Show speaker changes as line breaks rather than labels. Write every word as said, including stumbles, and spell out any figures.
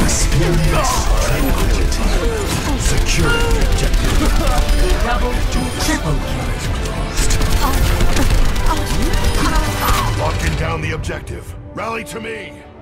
Experience tranquility. Secure the objective.
Double, triple kill.
Locking down the objective. Rally to me.